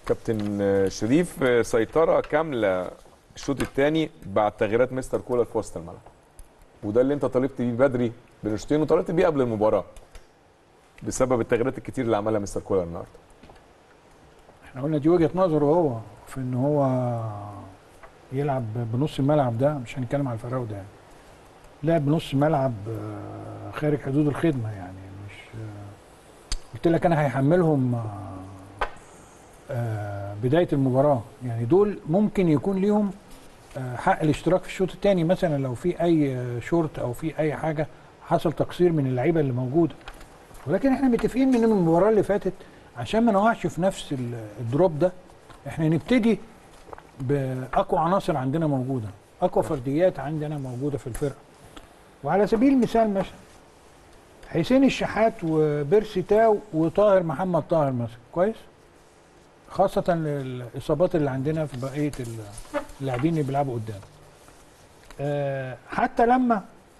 كابتن شريف، سيطره كامله الشوط الثاني بعد تغييرات مستر كولر في وسط الملعب، وده اللي انت طالبت بيه بدري بنشتين وطالبت بيه قبل المباراه بسبب التغييرات الكتير اللي عملها مستر كولر النهارده. احنا قلنا دي وجهه نظره هو في ان هو يلعب بنص الملعب ده، مش هنتكلم على الفراوده يعني. لعب بنص ملعب خارج حدود الخدمه يعني، مش قلت لك انا هيحملهم بدايه المباراه يعني. دول ممكن يكون ليهم حق الاشتراك في الشوط الثاني مثلا لو في اي شورت او في اي حاجه حصل تقصير من اللعيبه اللي موجوده. ولكن احنا متفقين من المباراه اللي فاتت عشان ما نقعش في نفس الدروب ده، احنا نبتدي باقوى عناصر عندنا موجوده، اقوى فرديات عندنا موجوده في الفرقه. وعلى سبيل المثال مثلا حسين الشحات وبيرسي تاو وطاهر محمد طاهر مثلا، كويس؟ خاصه الاصابات اللي عندنا في بقيه اللاعبين اللي بيلعبوا قدام. حتى لما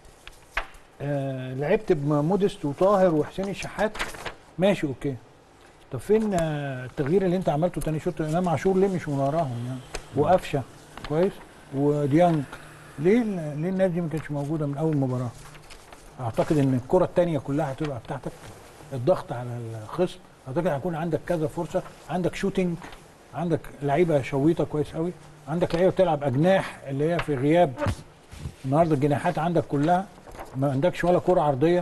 لعبت بمودست وطاهر وحسين الشحات ماشي اوكي. طب فين التغيير اللي انت عملته تاني شوط؟ امام عاشور ليه مش من وراهم يعني؟ وقفشه كويس وديانج ليه الناس دي ما كانتش موجوده من اول مباراه؟ اعتقد ان الكره الثانيه كلها هتبقى بتاعتك، الضغط على الخصم، اعتقد هيكون عندك كذا فرصه، عندك شوتينج، عندك لعيبه شويطه كويس قوي، عندك لعيبه بتلعب اجناح اللي هي في غياب النهارده الجناحات عندك كلها، ما عندكش ولا كره عرضيه.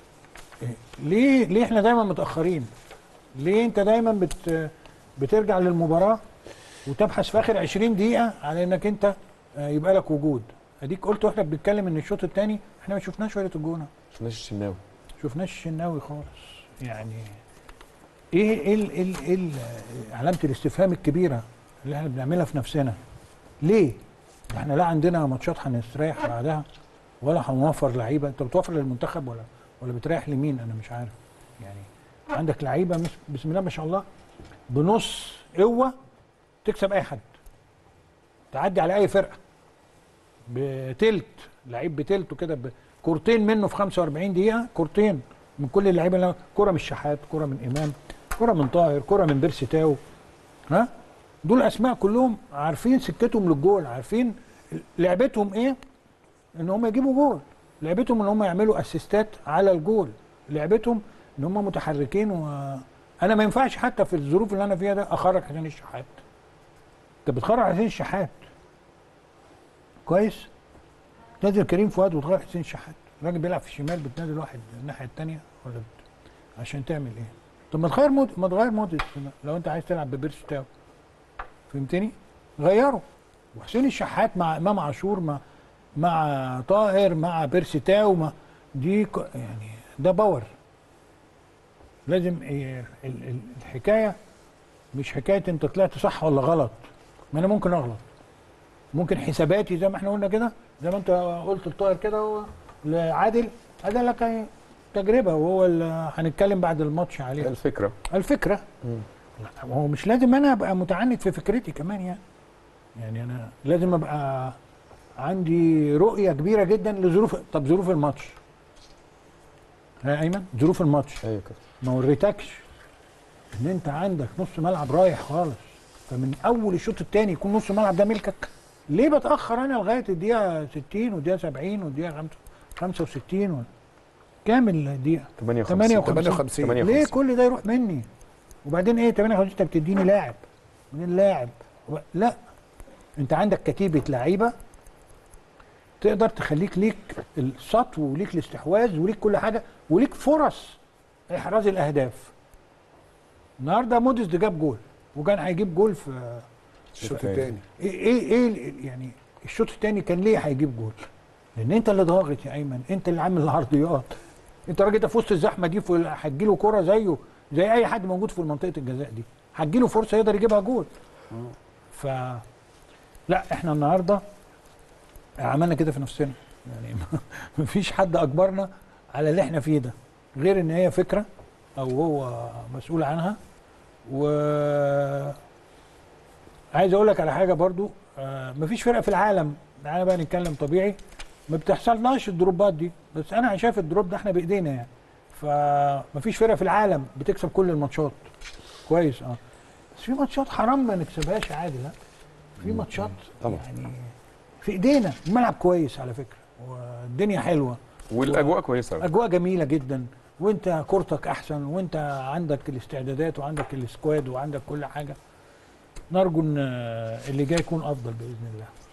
ليه احنا دايما متاخرين؟ ليه انت دايما بترجع للمباراه وتبحث في اخر 20 دقيقه على انك انت يبقى لك وجود؟ اديك قلت واحنا بنتكلم ان الشوط الثاني احنا ما شفناش ولا الجونه، ما شفناش الشناوي، شفناش الشناوي خالص يعني. ايه علامه الاستفهام الكبيره اللي احنا بنعملها في نفسنا؟ ليه؟ احنا لا عندنا ماتشات هنستريح بعدها ولا هنوفر لعيبه. انت بتوفر للمنتخب ولا بتريح لمين؟ انا مش عارف يعني. عندك لعيبه بسم الله ما شاء الله بنص قوه تكسب اي حد، تعدي على اي فرقه بتلت، لعيب بتلته كده كورتين منه في 45 دقيقه، كورتين من كل اللعيبه اللي كره من الشحات، كره من امام، كره من طاهر، كره من بيرسي تاو. ها دول اسماء كلهم عارفين سكتهم للجول، عارفين لعبتهم ايه، ان هم يجيبوا جول، لعبتهم ان هم يعملوا اسيستات على الجول، لعبتهم ان هم متحركين. وانا ما ينفعش حتى في الظروف اللي انا فيها ده اخرج حسين الشحات. انت بتخرج حسين الشحات كويس، تنزل كريم فؤاد وتغير حسين الشحات، الراجل بيلعب في الشمال بتنزل واحد الناحيه الثانيه عشان تعمل ايه؟ طب ما تغير ما تغير موديس لو انت عايز تلعب ببيرسي تاو، فهمتني؟ غيره. وحسين الشحات مع امام عاشور مع طاهر مع بيرسي تاو دي يعني ده باور. لازم الحكايه مش حكايه انت طلعت صح ولا غلط، ما انا ممكن اغلط، ممكن حساباتي زي ما احنا قلنا كده، زي ما انت قلت لطاهر كده لعادل، هذا لك تجربه وهو اللي هنتكلم بعد الماتش عليها. الفكره هو مش لازم انا ابقى متعنت في فكرتي كمان يعني انا لازم ابقى عندي رؤيه كبيره جدا لظروف. طب ظروف الماتش يا ايمن، ظروف الماتش ايوه كده ما وريتكش ان انت عندك نص ملعب رايح خالص، فمن اول الشوط الثاني يكون نص الملعب ده ملكك. ليه بتاخر انا لغايه الدقيقه 60 والدقيقه 70 والدقيقه 65 كامل الدقيقه 58 ليه كل ده يروح مني؟ وبعدين ايه 58 انت بتديني لاعب من اللاعب؟ لا، انت عندك كتيبه لعيبه تقدر تخليك ليك السطو وليك الاستحواذ وليك كل حاجه وليك فرص احراز الاهداف. النهارده موديس ده جاب جول وكان هيجيب جول في الشوط الثاني. ايه يعني الشوط الثاني كان ليه هيجيب جول؟ لان انت اللي ضاغط يا ايمن، انت اللي عامل العرضيات، انت راجل ده في وسط الزحمه دي هتجيله كره زيه زي اي حد موجود في منطقه الجزاء دي، هتجيله فرصه يقدر يجيبها جول. لا احنا النهارده عملنا كده في نفسنا يعني مفيش حد اجبرنا على اللي احنا فيه ده غير ان هي فكره او هو مسؤول عنها. و عايز اقول لك على حاجه برضو، مفيش فرقه في العالم، تعالى بقى نتكلم طبيعي، ما بتحصلناش الدروبات دي، بس انا شايف الدروب ده احنا بايدينا يعني. فمفيش فرقه في العالم بتكسب كل الماتشات كويس. بس في ماتشات حرام ما نكسبهاش عادي. لا في ماتشات طبعا. يعني في ايدينا. الملعب كويس على فكره والدنيا حلوه والاجواء كويسه. اجواء جميله جدا، وانت كورتك احسن، وانت عندك الاستعدادات وعندك السكواد وعندك كل حاجه. نرجو ان اللي جاي يكون افضل باذن الله.